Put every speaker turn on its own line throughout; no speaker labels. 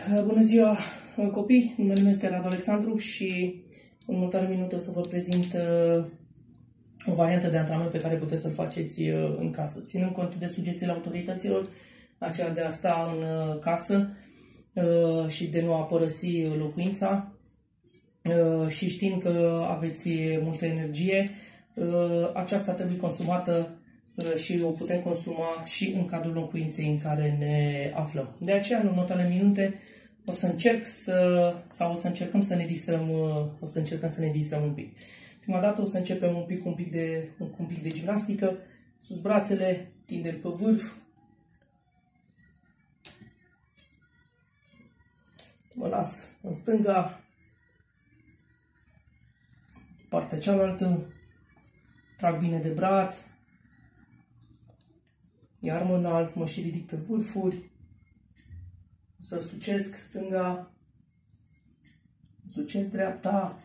Bună ziua, copii! Numele meu este Radu Alexandru și în următoarele minute o să vă prezint o variantă de antrenament pe care puteți să-l faceți în casă. Ținând cont de sugestiile autorităților, aceea de a sta în casă și de nu a părăsi locuința și știind că aveți multă energie, aceasta trebuie consumată și o putem consuma și în cadrul locuinței în care ne aflăm. De aceea, în următoarele minute, o să încercăm să ne distrăm un pic. Prima dată o să începem un pic de gimnastică, sus brațele, tindem pe vârf. Mă las în stânga, partea cealaltă, trag bine de braț, iar mă înalț, mă și ridic pe vârfuri, o să sucesc stânga, sucesc dreapta,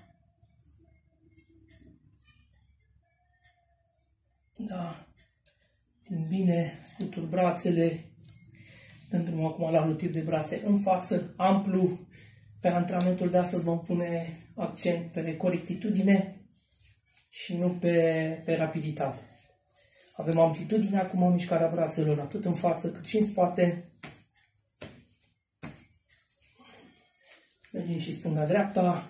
da, tind bine, scutur brațele, dăm drumul acum la rotiri de brațe în față, amplu. Pe antrenamentul de astăzi vom pune accent pe corectitudine și nu pe rapiditate. Avem amplitudine acum în mișcarea brațelor, atât în față cât și în spate. Mergem și stânga-dreapta.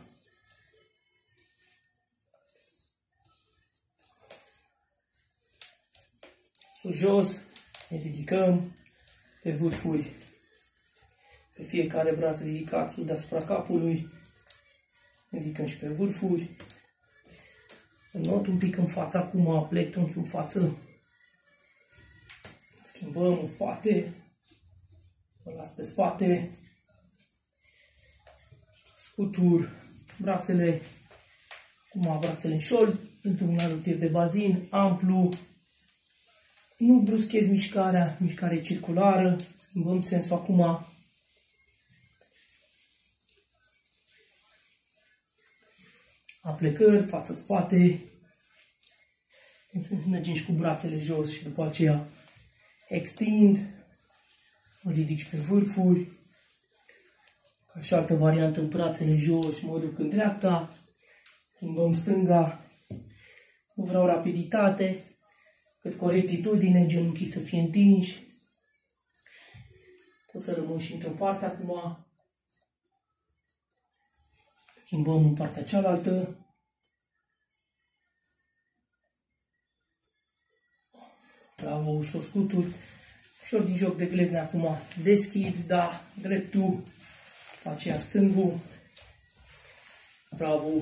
Sus-jos, ne ridicăm pe vârfuri. Pe fiecare braț ridicat sus deasupra capului. Ne ridicăm și pe vârfuri. Înot un pic în față acum, plec trunchiul în față. Schimbăm în spate. Mă las pe spate. Scutur brațele. Acum brațele în șold. Într-un rotir de bazin, amplu. Nu bruschez mișcarea, mișcare circulară. Schimbăm sensul acum. Aplecări, față-spate. Mergem și cu brațele jos și după aceea extind. Mă ridic și pe vârfuri. Ca și altă variantă, brațele jos și mă duc în dreapta. Schimbăm stânga. Nu vreau rapiditate, cât corectitudine, genunchii să fie întinși. Pot să rămân și într-o parte acum. Schimbăm în partea cealaltă. Bravo, ușor scutur. Ușor din joc de glezne acum. Deschid, da, dreptul. După aceea stângul. Bravo.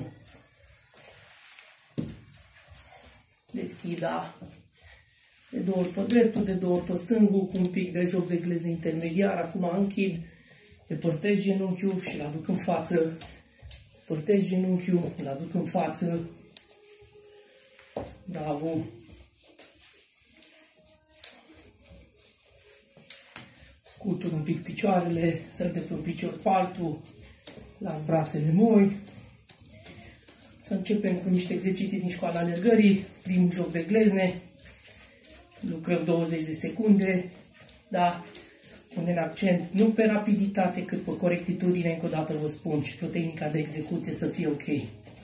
Deschid, da. De două ori pe dreptul, de două ori pe stângul, cu un pic de joc de glezne intermediar. Acum închid, depărtez genunchiul și îl aduc în față. Depărtez genunchiul, îl aduc în față. Bravo. Scutur un pic picioarele, să de pe un picior pe altul. Las brațele moi. Să începem cu niște exerciții din școala alergării. Primul joc de glezne. Lucrăm 20 de secunde. Da? Punem accent nu pe rapiditate, cât pe corectitudine, încă o dată vă spun, și pe tehnica de execuție să fie ok.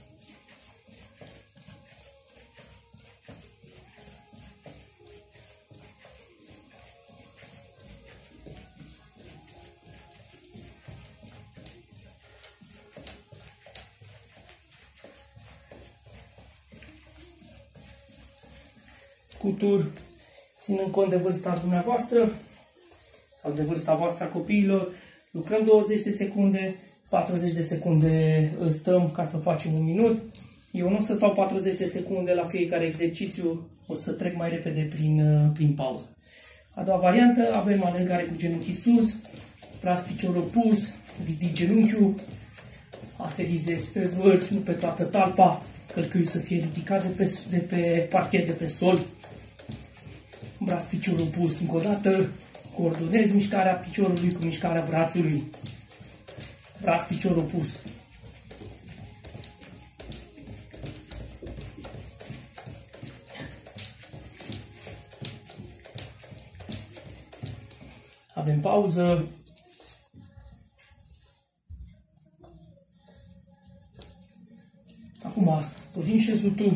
Scutur, ținând cont de vârsta dumneavoastră sau de vârsta voastră a copiilor, lucrăm 20 de secunde, 40 de secunde stăm ca să facem un minut. Eu nu o să stau 40 de secunde la fiecare exercițiu, o să trec mai repede prin pauză. A doua variantă, avem alergare cu genunchii sus, braț piciorul pus, ridic genunchiul, aterizez pe vârf, nu pe toată talpa, călcâiul să fie ridicat de pe parchet, de pe sol. Braț piciorul pus încă o dată, coordonez mișcarea piciorului cu mișcarea brațului. Braț piciorul pus. Avem pauză. Acum punem șezutul.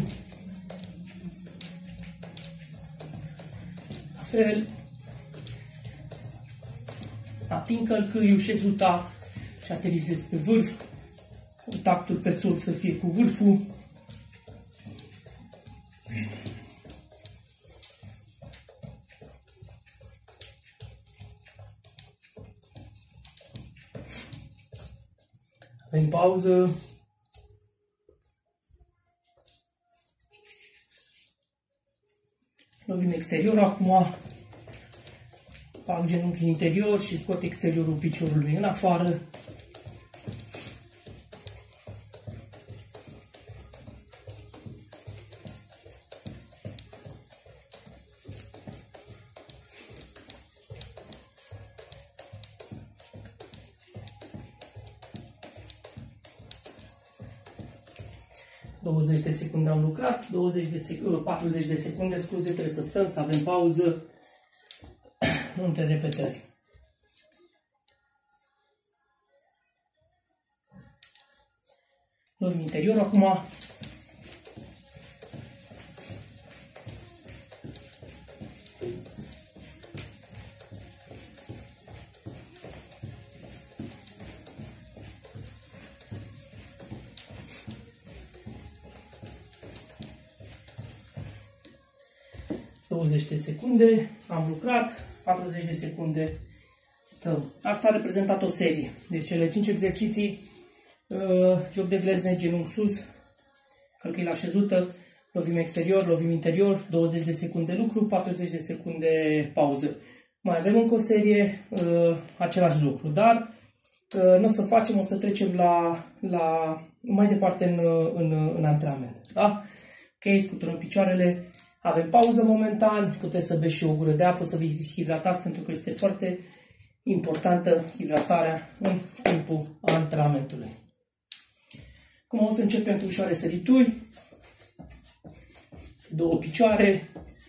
La fel. Ating călcâiul, șezuta și aterizez pe vârf. Contactul pe sol să fie cu vârful. Avem pauză. Lovim exterior acum. Fac genunchiul interior și scot exteriorul piciorului în afară. De secunde am lucrat, 40 de secunde, scuze, trebuie să stăm, să avem pauză între repetări. Luăm interior acum. De secunde, am lucrat, 40 de secunde stăm. Asta a reprezentat o serie. Deci cele 5 exerciții, joc de glezne, genunchi sus, călcâi la șezută, lovim exterior, lovim interior, 20 de secunde lucru, 40 de secunde pauză. Mai avem încă o serie, același lucru, dar nu o să facem, o să trecem la mai departe în antrenament. Da? Ok, scuturăm picioarele. Avem pauză momentan, puteți să beți și o gură de apă, să vă hidratați, pentru că este foarte importantă hidratarea în timpul antrenamentului. Acum o să începem cu ușoare sărituri, 2 picioare,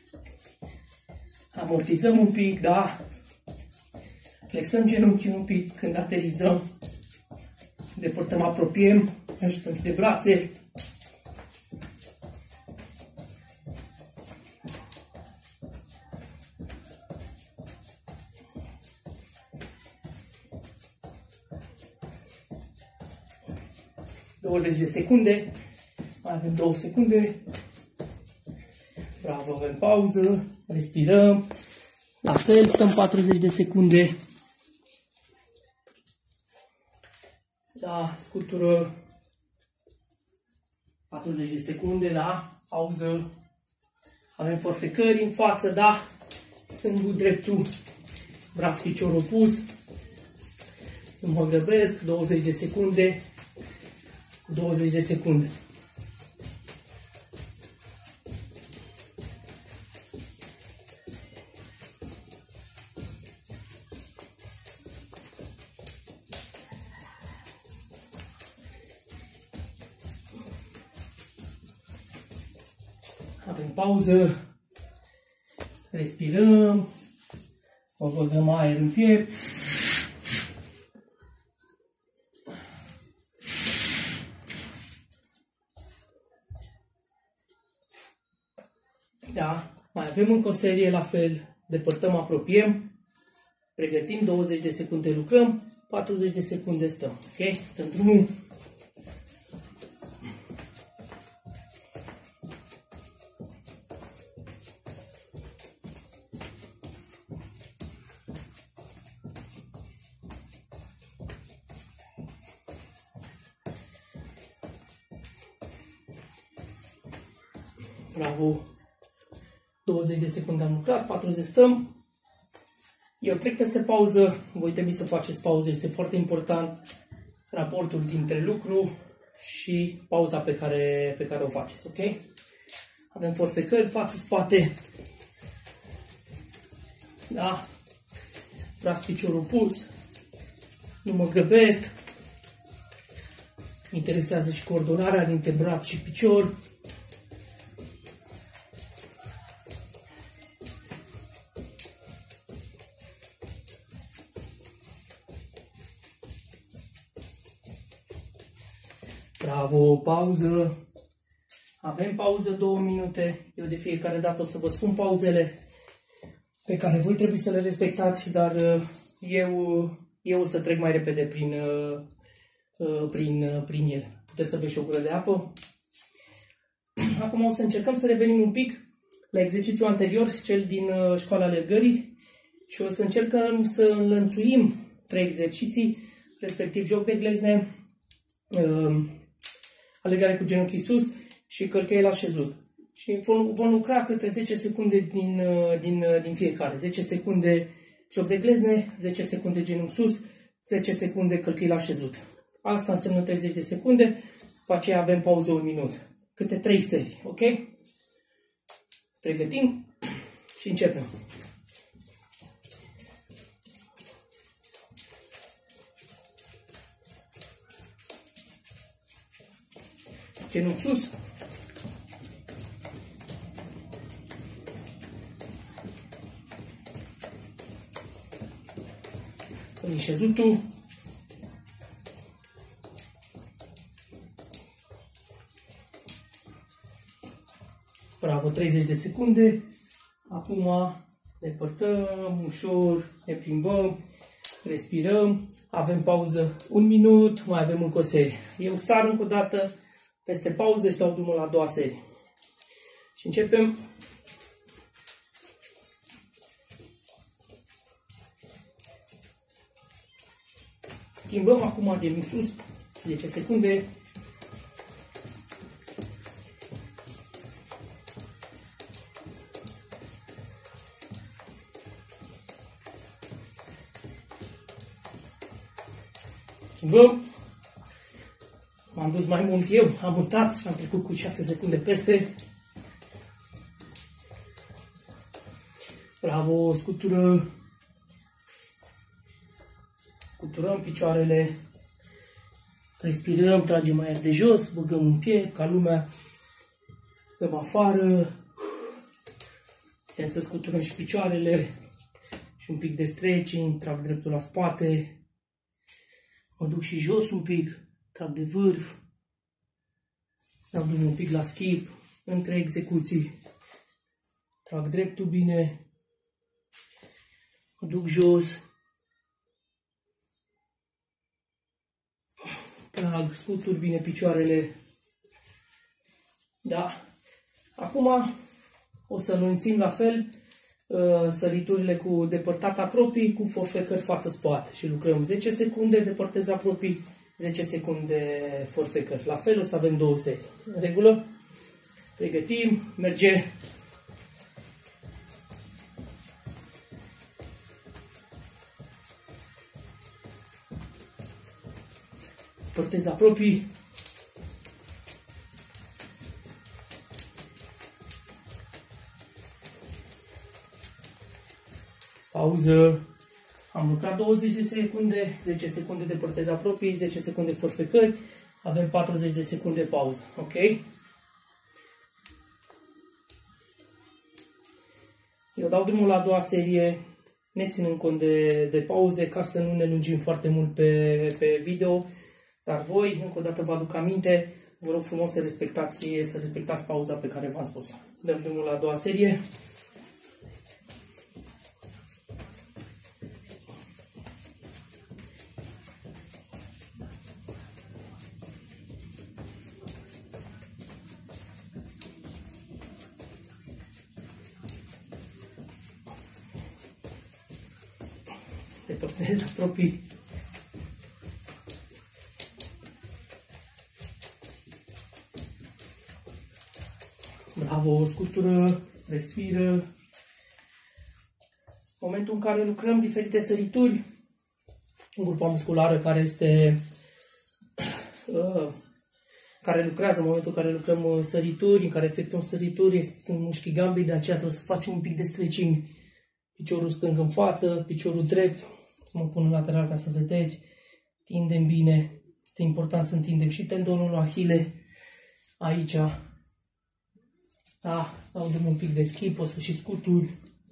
amortizăm un pic, da? Flexăm genunchiul un pic când aterizăm, depărtăm, apropiem, ajutăm de brațe. De secunde, mai avem 2 secunde, bravo, avem pauză, respirăm, la fel, stăm 40 de secunde, da, scutură, 40 de secunde, da, pauză, avem forfecări în față, da, stângul, dreptul, braț, picior opus, nu mă grăbesc, 20 de secunde, 20 de secunde. Avem pauză, respirăm, o băgăm aer în piept. Da, mai avem încă o serie la fel, depărtăm, apropiem, pregătim, 20 de secunde lucrăm, 40 de secunde stăm, ok? Dăm drumul. Bravo! 20 de secunde am lucrat, 40 stăm. Eu trec peste pauză, voi trebui să faceți pauză, este foarte important raportul dintre lucru și pauza pe care o faceți, ok? Avem forfecări, față, spate. Da? Braț, piciorul pus. Nu mă grăbesc. Mă interesează și coordonarea dintre braț și picior. Bravo, pauză. Avem pauză 2 minute. Eu de fiecare dată o să vă spun pauzele pe care voi trebuie să le respectați, dar eu o să trec mai repede prin ele. Puteți să beți și o gură de apă. Acum o să încercăm să revenim un pic la exercițiul anterior, cel din școala alergării, și o să încercăm să înlănțuim 3 exerciții, respectiv joc de glezne, alergare cu genunchii sus și călcăie la șezut. Și vom lucra câte 10 secunde din fiecare. 10 secunde joc de glezne, 10 secunde genunchi sus, 10 secunde călcăie la șezut. Asta înseamnă 30 de secunde, după aceea avem pauză 1 minut. Câte 3 serii, ok? Pregătim și începem. Genunchi sus. În șezutul. Bravo, 30 de secunde. Acum depărtăm ușor, ne plimbăm, respirăm. Avem pauză 1 minut, mai avem încă o serie. Eu sar încă o dată peste pauză și dau drumul la a doua serie. Și începem. Schimbăm acum din sus, 10 secunde. Schimbăm. M-am dus mai mult eu, am mutat și am trecut cu 6 secunde peste. Bravo, scutură. Scuturăm picioarele, respirăm, tragem aer de jos, băgăm un piept ca lumea, dăm afară, putem să scuturăm și picioarele și un pic de stretching, trag dreptul la spate, mă duc și jos un pic, trag de vârf, dau un pic la skip, între execuții, trag dreptul bine, mă duc jos, trag, scutur bine picioarele. Da. Acum o să înunțim la fel săriturile cu depărtat apropii, cu forfecări față-spate. Și lucrăm 10 secunde, depărtez apropii, 10 secunde forfecări. La fel o să avem 2 serii. În regulă? Pregătim, merge. Depărtez apropii. Pauză. Am lucrat 20 de secunde, 10 secunde depărtez apropii, 10 secunde forfecări, avem 40 de secunde pauză, ok? Eu dau drumul la a doua serie, ne ținând cont de pauze, ca să nu ne lungim foarte mult pe video, dar voi, încă o dată vă aduc aminte, vă rog frumos să respectați pauza pe care v-am spus. Dăm drumul la a doua serie. Depărtez apropii. Bravo, scutură, respiră. Momentul în care lucrăm diferite sărituri, în grupa musculară care lucrează, în momentul în care lucrăm sărituri, în care efectuăm sărituri, sunt mușchii gambii, de aceea trebuie să facem un pic de stretching. Piciorul stâng în față, piciorul drept, să mă pun în lateral ca să vedeți, tindem bine, este important să întindem și tendonul ahile aici, da, dau un pic de schimb, o să și scuturi,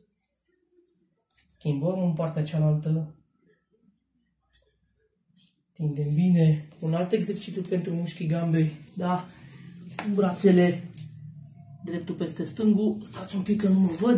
schimbăm în partea cealaltă, tindem bine, un alt exercițiu pentru mușchii gambei, da, cu brațele, dreptul peste stângul. Stați un pic că nu mă văd.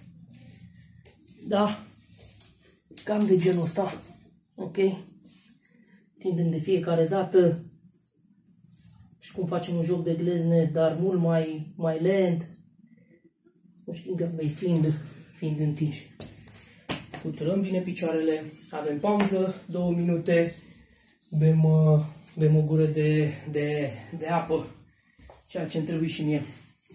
Da. Cam de genul ăsta. Ok. Tindem de fiecare dată. Și cum facem un joc de glezne, dar mult mai lent. Nu știm că vei fiind întinși. Scuturăm bine picioarele. Avem pauză, 2 minute. Bem o gură de apă. Ceea ce îmi trebuie și mie.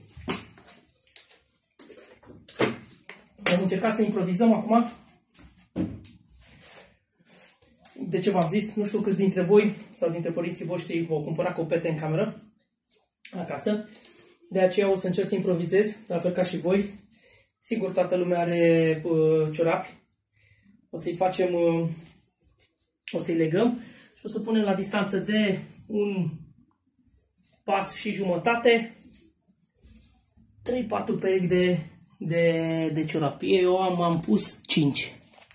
Vom încerca să improvizăm acum. De ce v-am zis, nu știu câți dintre voi sau dintre părinții voștri v-au cumpărat copete în cameră, acasă. De aceea o să încerc să improvizez, la fel ca și voi. Sigur, toată lumea are ciorapi. O să-i facem, o să-i legăm și o să punem la distanță de un pas și jumătate 3-4 perechi de ciorapi. Eu am pus 5,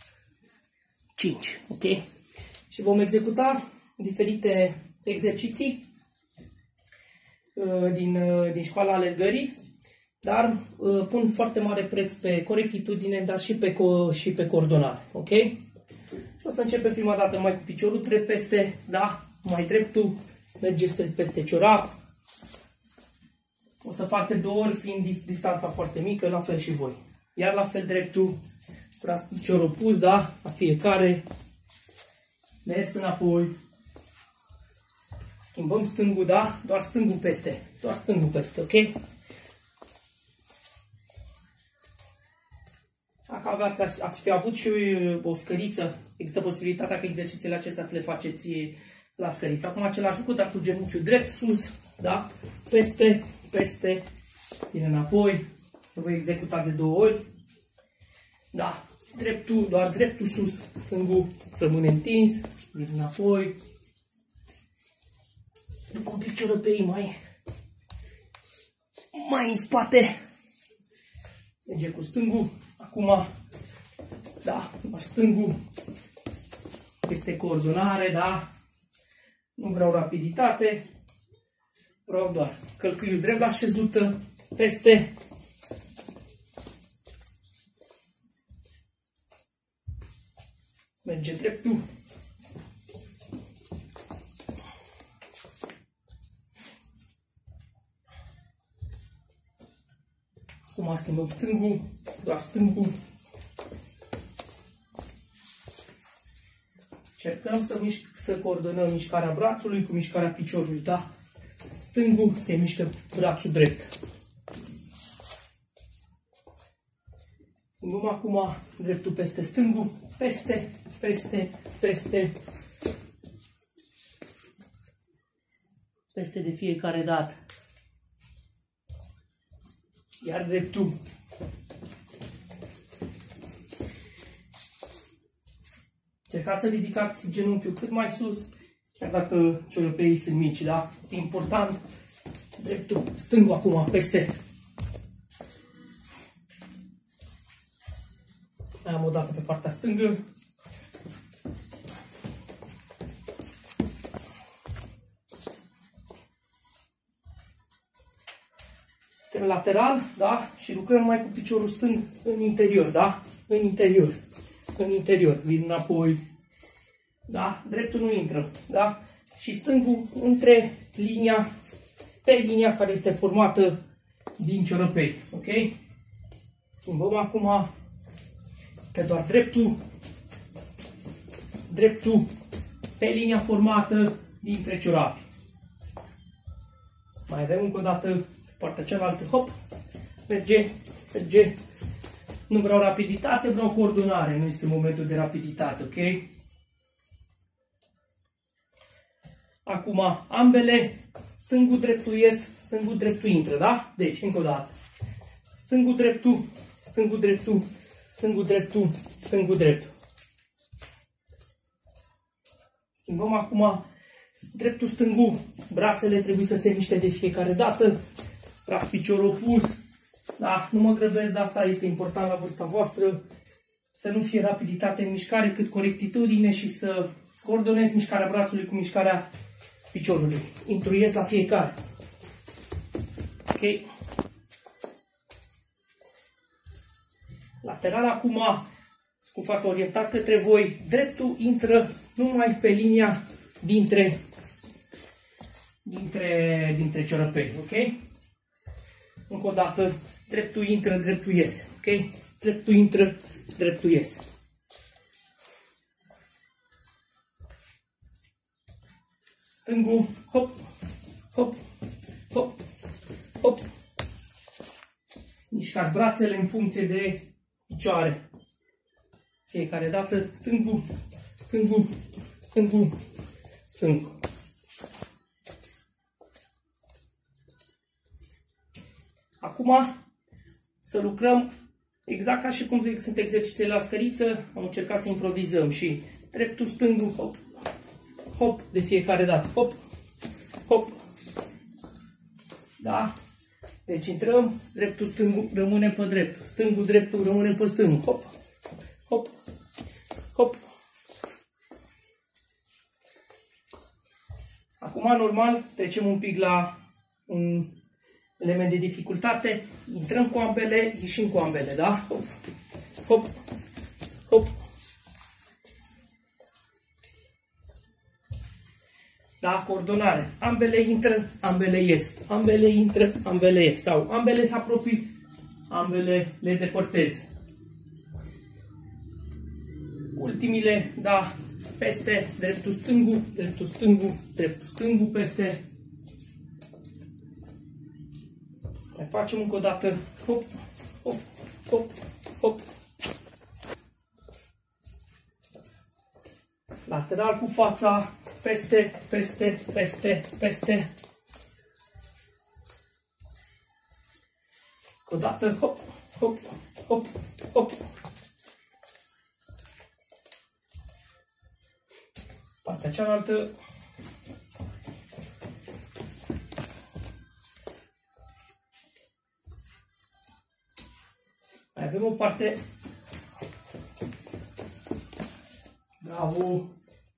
ok? Și vom executa diferite exerciții din școala alergării, dar pun foarte mare preț pe corectitudine, dar și pe coordonare, ok? Și o să începem prima dată mai cu piciorul drept peste, da? Mai dreptul, merge strânt peste ciorap. O să fac de 2 ori, fiind distanța foarte mică, la fel și voi. Iar la fel dreptul, piciorul pus, da? La fiecare. Mers înapoi. Schimbăm stângul, da? Doar stângul peste. Doar stângul peste, ok? Dacă ați fi avut și o scăriță, există posibilitatea că exercițiile acestea să le faceți la scăriță. Acum același lucru, dar cu genunchiul drept, sus, da? Peste, vine înapoi. Îl voi executa de 2 ori. Da? Dreptul, doar dreptul sus, stângul rămâne întins, vine înapoi. Duc un pic ciorăpei mai în spate. Merge cu stângul. Acum, da, stângul este coordonare, da? Nu vreau rapiditate. Vreau doar călcâiul drept la șezută, peste. Merge dreptul. Acum schimbăm stângul, doar stângul. Încercăm să coordonăm mișcarea brațului cu mișcarea piciorului, da? Stângul se mișcă brațul drept. Schimbăm acum dreptul peste stângul, peste. Peste de fiecare dată. Iar dreptul. Încercați să ridicați genunchiul cât mai sus, chiar dacă ciorăpeii sunt mici, da? E important. Dreptul, stângul acum, peste. Mai am o dată pe partea stângă. Suntem lateral, da? Și lucrăm mai cu piciorul stâng în interior, da? În interior. Vin înapoi. Da? Dreptul nu intră, da? Și stângul pe linia care este formată din ciorăpei, ok? Schimbăm acum pe doar dreptul pe linia formată dintre ciorapi. Mai avem încă o dată partea cealaltă, hop, merge. Nu vreau rapiditate, vreau coordonare, nu este momentul de rapiditate, ok? Acum ambele, stângul dreptul ies, stângul dreptul intră, da? Deci, încă o dată. Stângul dreptul, stângul dreptul. Schimbăm acum dreptul stângul, brațele trebuie să se miște de fiecare dată, tras piciorul opus, da, nu mă grăbesc, dar asta este important la vârsta voastră, să nu fie rapiditate în mișcare, cât corectitudine și să coordonez mișcarea brațului cu mișcarea piciorului. Intruiesc la fiecare. Ok? Lateral acum, cu fața orientat către voi, dreptul intră numai pe linia dintre ciorăpei, ok? Încă o dată, dreptul intră, dreptul iese, ok? Dreptul intră, dreptul iese. Stângul, hop, hop, hop, hop. Mișcați brațele în funcție de picioare. Fiecare dată, stângul, stângul, stângul, stângul. Acum să lucrăm exact ca și cum sunt exercițiile la scăriță. Am încercat să improvizăm și dreptul, stângul, hop, hop, de fiecare dată, hop, hop. Da? Deci intrăm, dreptul, stângul, rămânem pe dreptul, stângul, dreptul, rămânem pe stângul, hop, hop, hop. Acum, normal, trecem un pic la un element de dificultate, intrăm cu ambele, ieșim cu ambele, da? Hop, hop, hop. Da, coordonare. Ambele intră, ambele ies. Ambele intră, ambele ies. Sau ambele se apropii, ambele le depărtez. Ultimile, da, peste, dreptul, stângul, dreptul, stângul, dreptul, stângul, peste. Mai facem încă o dată. Hop, hop, hop, hop. Lateral cu fața, peste, peste, peste, peste. Încă o dată, hop, hop, hop, hop. Partea cealaltă. Mai avem o parte. Bravo.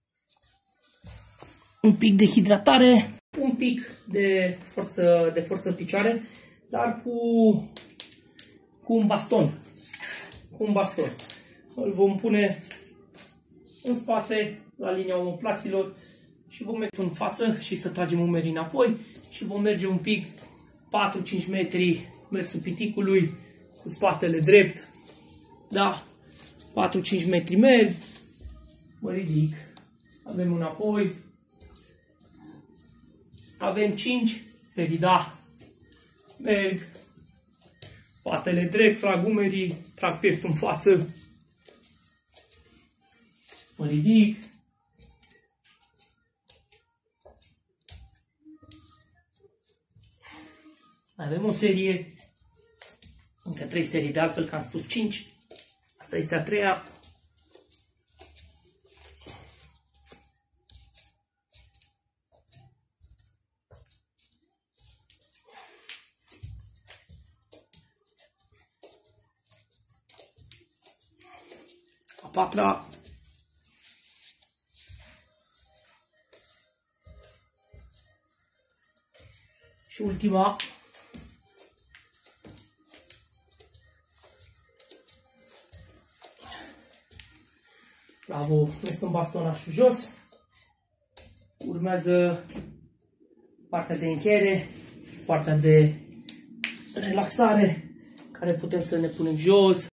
Un pic de hidratare, un pic de forță în picioare, dar cu un baston. Cu un baston. Îl vom pune în spate, la linia omoplaților și vom merge în față și să tragem umerii înapoi și vom merge un pic 4-5 metri mersul piticului cu spatele drept. Da? 4-5 metri merg, mă ridic, avem înapoi, avem 5 serii, da, merg, spatele drept, trag umerii, trag pieptul în față, mă ridic, avem o serie, încă 3 serii, de altfel că am spus 5, asta este a treia. A patra. Și ultima. Bravo, ne stăm bastonașul jos. Urmează partea de încheiere, partea de relaxare, care putem să ne punem jos.